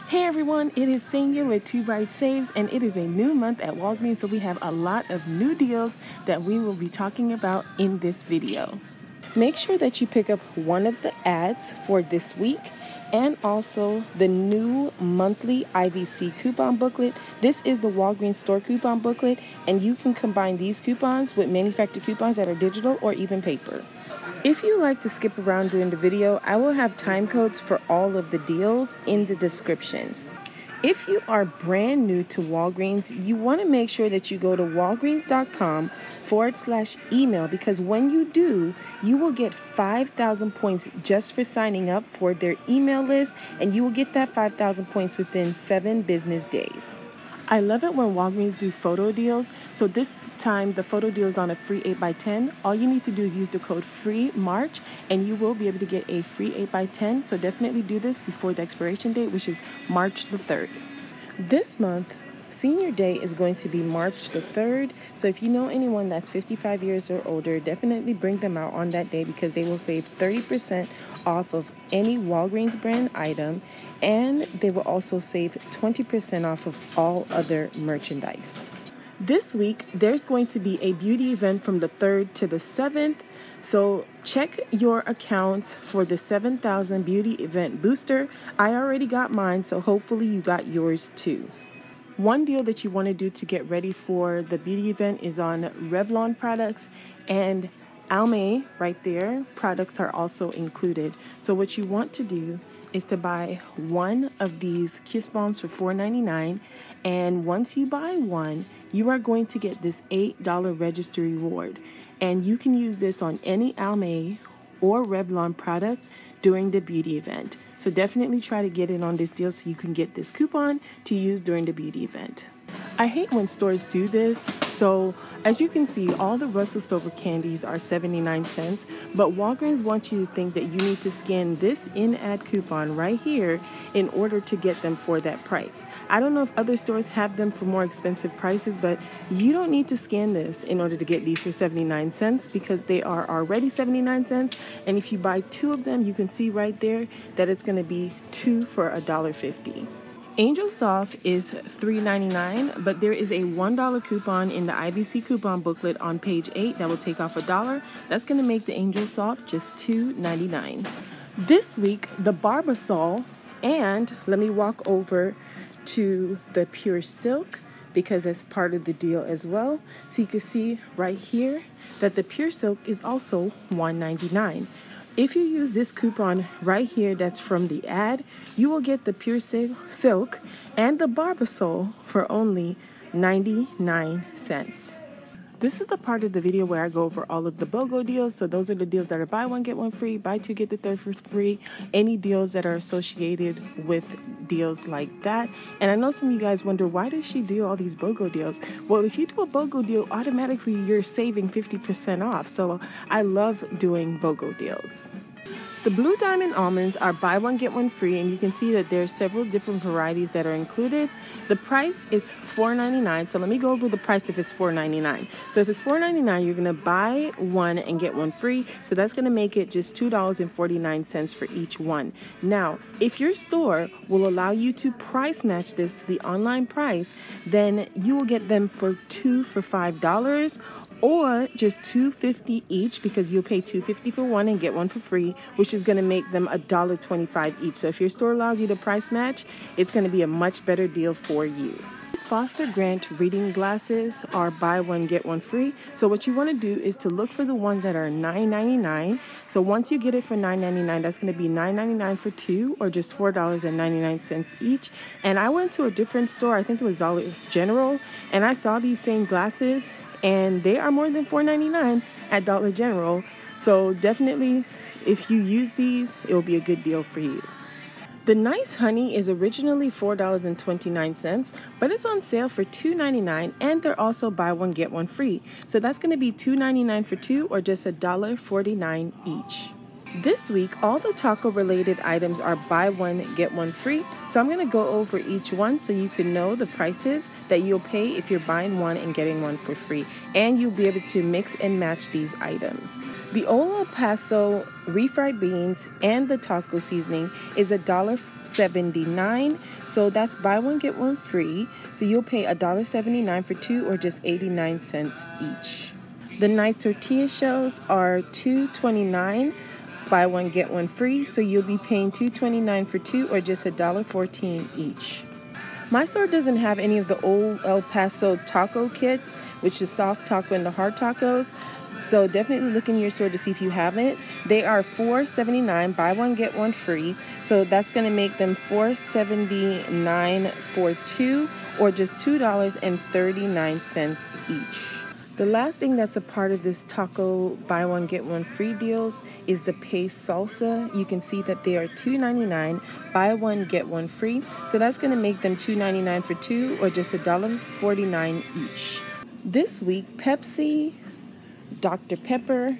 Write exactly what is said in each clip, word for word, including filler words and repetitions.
Hey everyone, it is Senior with Two Bright Saves, and it is a new month at Walgreens, so we have a lot of new deals that we will be talking about in this video. Make sure that you pick up one of the ads for this week and also the new monthly I V C coupon booklet. This is the Walgreens store coupon booklet, and you can combine these coupons with manufactured coupons that are digital or even paper. If you like to skip around during the video, I will have time codes for all of the deals in the description. If you are brand new to Walgreens, you want to make sure that you go to walgreens.com forward slash email, because when you do, you will get five thousand points just for signing up for their email list, and you will get that five thousand points within seven business days. I love it when Walgreens do photo deals. So this time the photo deal is on a free eight by ten. All you need to do is use the code FREEMARCH and you will be able to get a free eight by ten. So definitely do this before the expiration date, which is March the third. This month, Senior Day is going to be March the third. So if you know anyone that's fifty-five years or older, definitely bring them out on that day, because they will save thirty percent off of any Walgreens brand item, and they will also save twenty percent off of all other merchandise. This week, there's going to be a beauty event from the third to the seventh. So check your accounts for the seven thousand beauty event booster. I already got mine, so hopefully you got yours too. One deal that you want to do to get ready for the beauty event is on Revlon products, and Almay right there products are also included. So what you want to do is to buy one of these Kiss Bombs for four ninety-nine, and once you buy one, you are going to get this eight dollar register reward, and you can use this on any Almay or Revlon product during the beauty event. So definitely try to get in on this deal so you can get this coupon to use during the beauty event. I hate when stores do this. So as you can see, all the Russell Stover candies are seventy-nine cents, but Walgreens wants you to think that you need to scan this in-ad coupon right here in order to get them for that price. I don't know if other stores have them for more expensive prices, but you don't need to scan this in order to get these for seventy-nine cents, because they are already seventy-nine cents. And if you buy two of them, you can see right there that it's going to be two for a dollar fifty. Angel Sauce is three ninety-nine, but there is a one dollar coupon in the I V C coupon booklet on page eight that will take off a dollar. That's going to make the Angel Sauce just two ninety-nine. This week, the Barbasol, and let me walk over to the Pure Silk, because that's part of the deal as well. So you can see right here that the Pure Silk is also one ninety-nine. If you use this coupon right here that's from the ad, you will get the Pure Silk and the Barbasol for only ninety-nine cents. This is the part of the video where I go over all of the BOGO deals. So those are the deals that are buy one, get one free, buy two, get the third for free, any deals that are associated with deals like that. And I know some of you guys wonder, why does she do all these BOGO deals? Well, if you do a BOGO deal, automatically you're saving fifty percent off. So I love doing BOGO deals. The Blue Diamond almonds are buy one, get one free, and you can see that there's several different varieties that are included. The price is four ninety-nine, so let me go over the price if it's four ninety-nine. So if it's four ninety-nine, you're gonna buy one and get one free, so that's gonna make it just two dollars and forty-nine cents for each one. Now, if your store will allow you to price match this to the online price, then you will get them for two for five dollars, or just two fifty each, because you'll pay two fifty for one and get one for free, which is going to make them a dollar twenty-five each. So if your store allows you to price match, it's going to be a much better deal for you. These Foster Grant reading glasses are buy one, get one free. So what you want to do is to look for the ones that are nine ninety-nine. So once you get it for nine ninety-nine, that's going to be nine ninety-nine for two, or just four dollars and ninety-nine cents each. And I went to a different store, I think it was Dollar General, and I saw these same glasses, and they are more than four ninety-nine at Dollar General. So definitely, if you use these, it will be a good deal for you. The Nice Honey is originally four dollars and twenty-nine cents, but it's on sale for two ninety-nine, and they're also buy one, get one free. So that's going to be two ninety-nine for two, or just a dollar forty-nine each. This week, all the taco related items are buy one, get one free. So I'm going to go over each one so you can know the prices that you'll pay if you're buying one and getting one for free. And you'll be able to mix and match these items. The Old El Paso refried beans and the taco seasoning is one dollar seventy-nine. So that's buy one, get one free. So you'll pay one dollar seventy-nine for two or just eighty-nine cents each. The nice tortilla shells are two twenty-nine. Buy one, get one free, so you'll be paying two twenty-nine for two or just one dollar fourteen each. My store doesn't have any of the Old El Paso taco kits, which is soft taco and the hard tacos, so definitely look in your store to see if you have it. They are four seventy-nine, buy one, get one free, so that's going to make them four seventy-nine for two or just two dollars and thirty-nine cents each. The last thing that's a part of this taco buy one get one free deals is the paste salsa. You can see that they are two ninety-nine, buy one get one free. So that's going to make them two ninety-nine for two or just one dollar forty-nine each. This week, Pepsi, Doctor Pepper,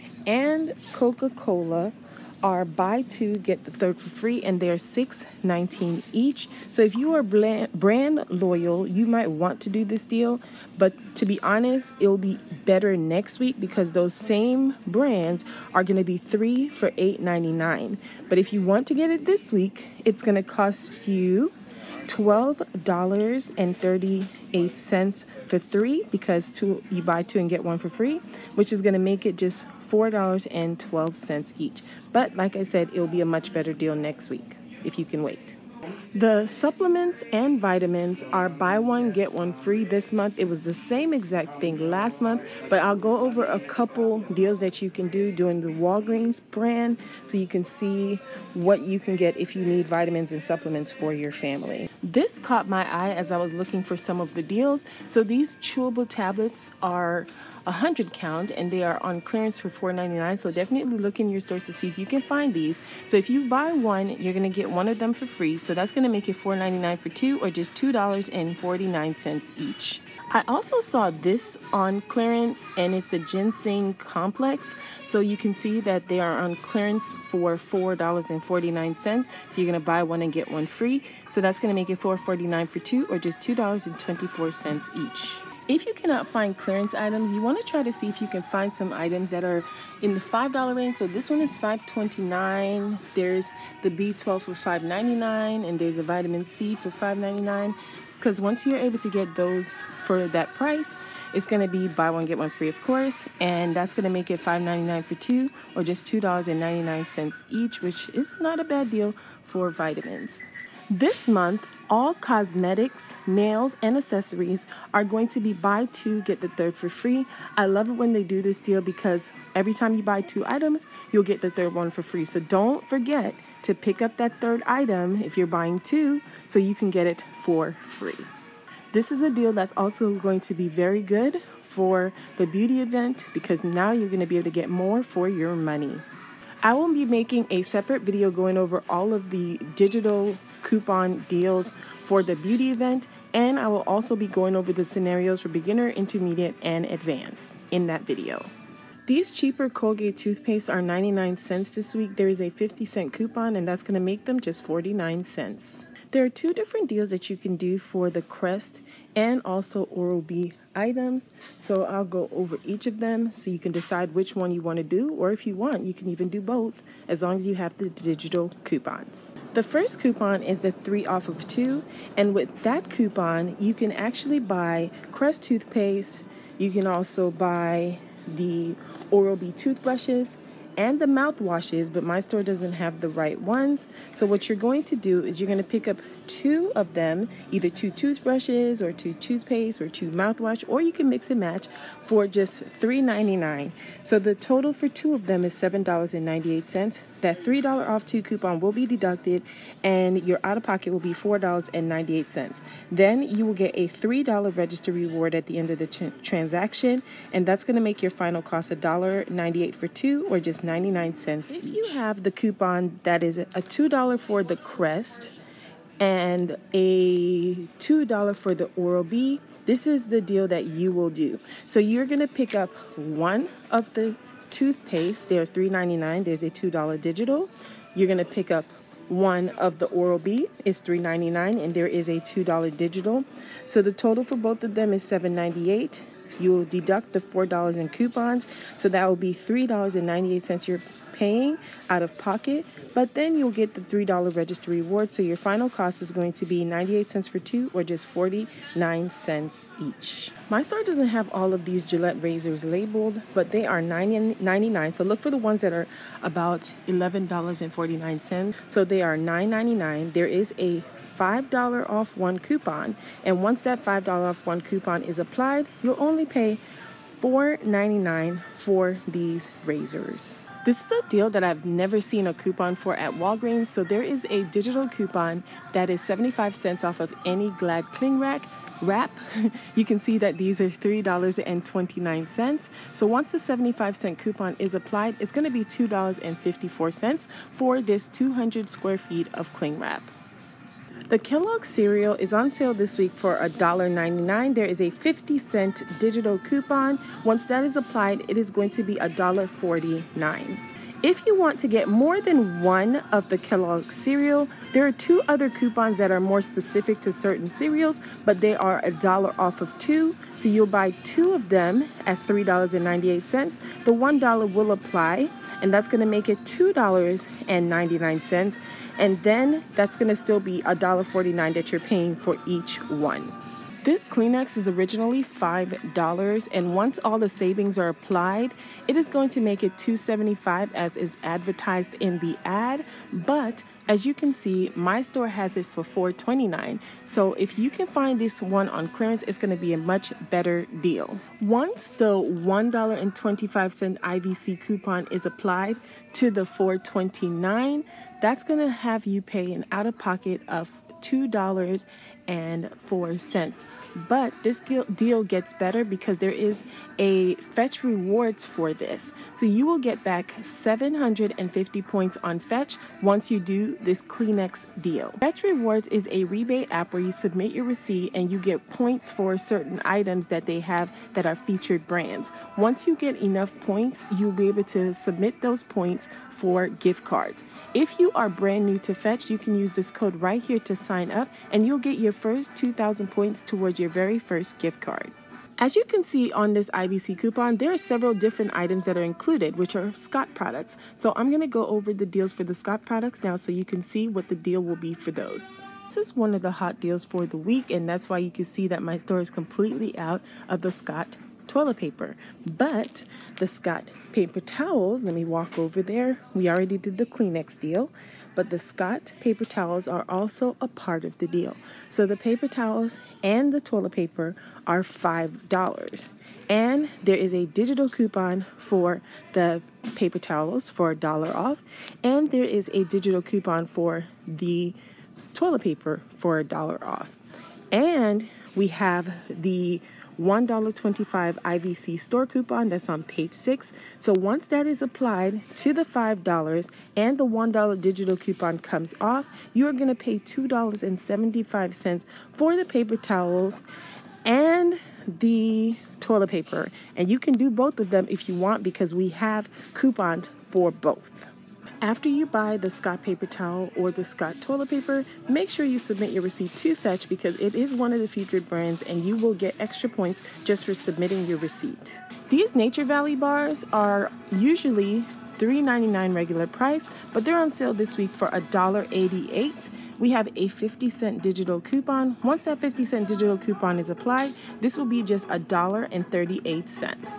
and Coca-Cola are buy two get the third for free, and they're six nineteen each. So if you are brand loyal, you might want to do this deal, but to be honest, it'll be better next week because those same brands are going to be three for eight ninety-nine. But if you want to get it this week, it's going to cost you twelve dollars and thirty-eight cents for three because two you buy two and get one for free, which is going to make it just four dollars and twelve cents each. But like I said, it'll be a much better deal next week if you can wait. The supplements and vitamins are buy one, get one free this month. It was the same exact thing last month, but I'll go over a couple deals that you can do during the Walgreens brand so you can see what you can get if you need vitamins and supplements for your family. This caught my eye as I was looking for some of the deals. So these chewable tablets are one hundred count and they are on clearance for four ninety-nine. So definitely look in your stores to see if you can find these. So if you buy one, you're going to get one of them for free. So that's going to make it four ninety-nine for two or just two dollars and forty-nine cents each. I also saw this on clearance, and it's a ginseng complex. So you can see that they are on clearance for four dollars and forty-nine cents. So you're going to buy one and get one free. So that's going to make it four forty-nine for two or just two dollars and twenty-four cents each. If you cannot find clearance items, you want to try to see if you can find some items that are in the five dollar range. So this one is five twenty-nine. There's the B twelve for five ninety-nine, and there's a vitamin C for five ninety-nine. Because once you're able to get those for that price, it's going to be buy one, get one free, of course. And that's going to make it five ninety-nine for two or just two dollars and ninety-nine cents each, which is not a bad deal for vitamins. This month, all cosmetics, nails, and accessories are going to be buy two, get the third for free. I love it when they do this deal because every time you buy two items, you'll get the third one for free. So don't forget to pick up that third item if you're buying two so you can get it for free. This is a deal that's also going to be very good for the beauty event because now you're going to be able to get more for your money. I will be making a separate video going over all of the digital coupon deals for the beauty event, and I will also be going over the scenarios for beginner, intermediate, and advanced in that video. These cheaper Colgate toothpaste are ninety-nine cents this week. There is a fifty cent coupon, and that's going to make them just forty-nine cents. There are two different deals that you can do for the Crest and also Oral-B items. So I'll go over each of them so you can decide which one you want to do, or if you want, you can even do both as long as you have the digital coupons. The first coupon is the three off of two, and with that coupon, you can actually buy Crest toothpaste. You can also buy the Oral-B toothbrushes and the mouthwashes, but my store doesn't have the right ones. So what you're going to do is you're going to pick up two of them, either two toothbrushes or two toothpaste or two mouthwash, or you can mix and match for just three ninety-nine. So the total for two of them is seven dollars and ninety-eight cents. That three dollar off two coupon will be deducted, and your out-of-pocket will be four dollars and ninety-eight cents. Then you will get a three dollar register reward at the end of the tr transaction, and that's going to make your final cost one dollar and ninety-eight cents for two or just ninety-nine cents each. If you have the coupon that is a two dollar for the Crest and a two dollar for the Oral-B, this is the deal that you will do. So you're going to pick up one of the toothpaste. They're three ninety-nine. There's a two dollar digital. You're going to pick up one of the Oral-B. It's three ninety-nine, and there is a two dollar digital. So the total for both of them is seven ninety-eight. You will deduct the four dollars in coupons, so that will be three dollars and ninety-eight cents you're paying out of pocket, but then you'll get the three dollar register reward, so your final cost is going to be ninety-eight cents for two, or just forty-nine cents each. My store doesn't have all of these Gillette razors labeled, but they are nine ninety-nine, so look for the ones that are about eleven dollars and forty-nine cents. So they are nine ninety-nine. There is a five dollar off one coupon, and once that five dollar off one coupon is applied, you'll only pay four ninety-nine for these razors. This is a deal that I've never seen a coupon for at Walgreens. So there is a digital coupon that is seventy-five cents off of any Glad cling wrap. wrap. You can see that these are three dollars and twenty-nine cents. So once the seventy-five cent coupon is applied, it's going to be two dollars and fifty-four cents for this two hundred square feet of cling wrap. The Kellogg's cereal is on sale this week for one dollar ninety-nine. There is a fifty cent digital coupon. Once that is applied, it is going to be one dollar forty-nine. If you want to get more than one of the Kellogg's cereal, there are two other coupons that are more specific to certain cereals, but they are a dollar off of two. So you'll buy two of them at three dollars and ninety-eight cents. The one dollar will apply, and that's going to make it two dollars and ninety-nine cents. And then that's going to still be one dollar forty-nine that you're paying for each one. This Kleenex is originally five dollars, and once all the savings are applied, it is going to make it two seventy-five as is advertised in the ad. But as you can see, my store has it for four twenty-nine. So if you can find this one on clearance, it's going to be a much better deal. Once the one dollar and twenty-five cent I V C coupon is applied to the four twenty-nine, that's going to have you pay an out-of-pocket of two dollars and four cents. But this deal gets better because there is a Fetch Rewards for this. So you will get back seven hundred fifty points on Fetch once you do this Kleenex deal. Fetch Rewards is a rebate app where you submit your receipt and you get points for certain items that they have that are featured brands. Once you get enough points, you'll be able to submit those points for gift cards. If you are brand new to Fetch, you can use this code right here to sign up, and you'll get your first two thousand points towards your very first gift card. As you can see on this I V C coupon, there are several different items that are included, which are Scott products. So I'm going to go over the deals for the Scott products now so you can see what the deal will be for those. This is one of the hot deals for the week, and that's why you can see that my store is completely out of the Scott toilet paper. But the Scott paper towels, let me walk over there. We already did the Kleenex deal, but the Scott paper towels are also a part of the deal. So the paper towels and the toilet paper are five dollars. And there is a digital coupon for the paper towels for a dollar off. And there is a digital coupon for the toilet paper for a dollar off. And we have the one dollar and twenty-five cents I V C store coupon that's on page six. So once that is applied to the five dollars and the one dollar digital coupon comes off, you are going to pay two dollars and seventy-five cents for the paper towels and the toilet paper. And you can do both of them if you want, because we have coupons for both. After you buy the Scott paper towel or the Scott toilet paper, make sure you submit your receipt to Fetch, because it is one of the featured brands and you will get extra points just for submitting your receipt. These Nature Valley bars are usually three ninety-nine regular price, but they're on sale this week for one dollar eighty-eight. We have a fifty cent digital coupon. Once that fifty cent digital coupon is applied, this will be just one dollar and thirty-eight cents.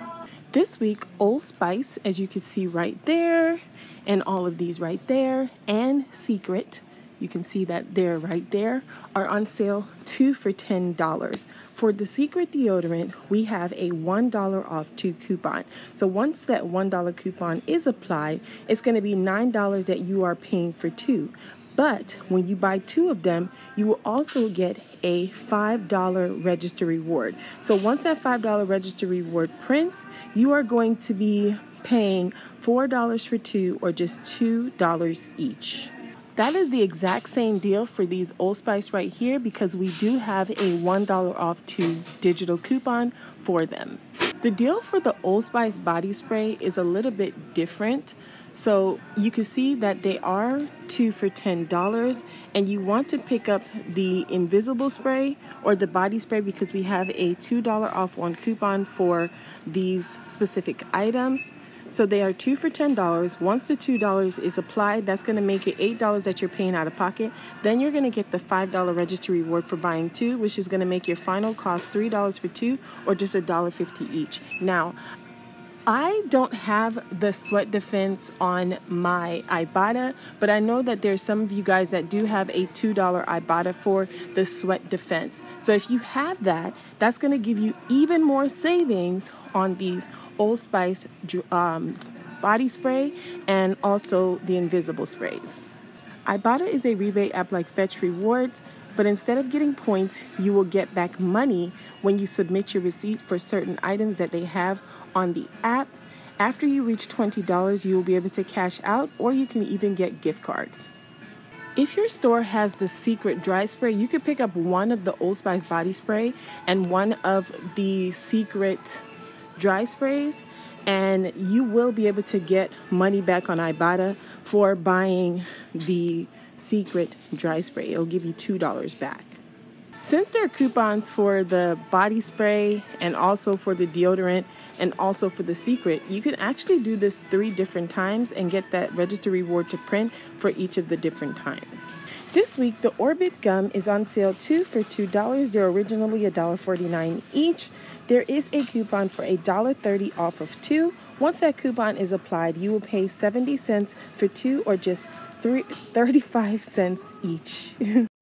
This week, Old Spice, as you can see right there, and all of these right there, and Secret, you can see that they're right there, are on sale two for ten dollars. For the Secret deodorant, we have a one dollar off two coupon. So once that one dollar coupon is applied, it's going to be nine dollars that you are paying for two. But when you buy two of them, you will also get a five dollar register reward. So once that five dollar register reward prints, you are going to be paying four dollars for two, or just two dollars each. That is the exact same deal for these Old Spice right here, because we do have a one dollar off two digital coupon for them. The deal for the Old Spice body spray is a little bit different. So you can see that they are two for ten dollars, and you want to pick up the invisible spray or the body spray because we have a two dollar off one coupon for these specific items. So they are two for ten dollars. Once the two dollars is applied, that's going to make it eight dollars that you're paying out of pocket. Then you're going to get the five dollar registry reward for buying two, which is going to make your final cost three dollars for two or just one dollar fifty each. Now, I don't have the sweat defense on my Ibotta, but I know that there's some of you guys that do have a two dollar Ibotta for the sweat defense. So if you have that, that's going to give you even more savings on these Old Spice um, body spray and also the invisible sprays. Ibotta is a rebate app like Fetch Rewards, but instead of getting points, you will get back money when you submit your receipt for certain items that they have on the app. After you reach twenty dollars, you will be able to cash out, or you can even get gift cards. If your store has the secret dry spray, you could pick up one of the Old Spice body spray and one of the secret dry sprays, and you will be able to get money back on Ibotta for buying the secret dry spray. It'll give you two dollars back. Since there are coupons for the body spray and also for the deodorant and also for the secret, you can actually do this three different times and get that register reward to print for each of the different times. This week, the Orbit gum is on sale two for two dollars. They're originally one dollar forty-nine each. There is a coupon for one dollar thirty off of two. Once that coupon is applied, you will pay seventy cents for two or just thirty-five cents each.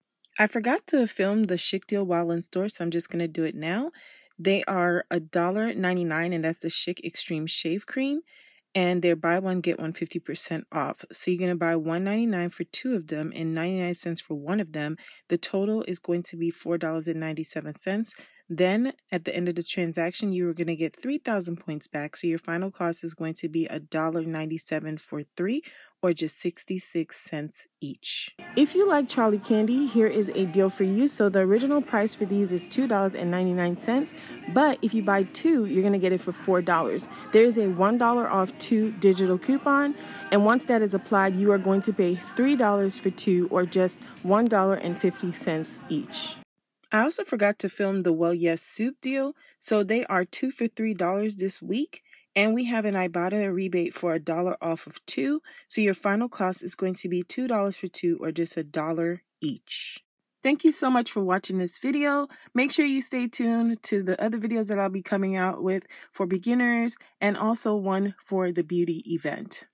I forgot to film the Schick deal while in store, so I'm just going to do it now. They are one dollar ninety-nine, and that's the Schick Extreme Shave Cream. And they're buy one, get one fifty percent off. So you're going to buy one ninety-nine for two of them and ninety-nine cents for one of them. The total is going to be four dollars and ninety-seven cents. Then at the end of the transaction, you are going to get three thousand points back. So your final cost is going to be one dollar ninety-seven for three or just sixty-six cents each. If you like Charlie Candy, here is a deal for you. So the original price for these is two dollars and ninety-nine cents, but if you buy two, you're going to get it for four dollars. There is a one dollar off two digital coupon, and once that is applied, you are going to pay three dollars for two or just one dollar and fifty cents each. I also forgot to film the Well Yes soup deal, so they are two for three dollars this week. And we have an Ibotta rebate for a dollar off of two. So your final cost is going to be two dollars for two or just a dollar each. Thank you so much for watching this video. Make sure you stay tuned to the other videos that I'll be coming out with for beginners and also one for the beauty event.